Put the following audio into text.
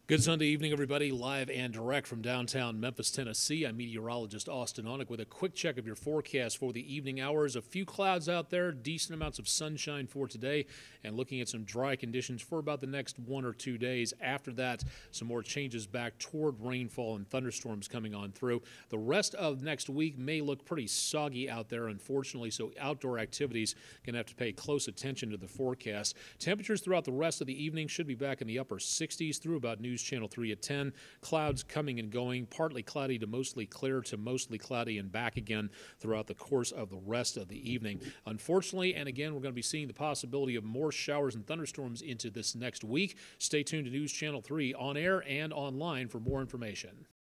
Good Sunday evening, everybody. Live and direct from downtown Memphis, Tennessee. I'm meteorologist Austin Onick with a quick check of your forecast for the evening hours. A few clouds out there, decent amounts of sunshine for today, and looking at some dry conditions for about the next 1 or 2 days. After that, some more changes back toward rainfall and thunderstorms coming on through. The rest of next week may look pretty soggy out there, unfortunately, so outdoor activities going to have to pay close attention to the forecast. Temperatures throughout the rest of the evening should be back in the upper 60s through about News Channel 3 at 10. Clouds coming and going, partly cloudy to mostly clear to mostly cloudy and back again throughout the course of the rest of the evening. Unfortunately, and again, we're going to be seeing the possibility of more showers and thunderstorms into this next week. Stay tuned to News Channel 3 on air and online for more information.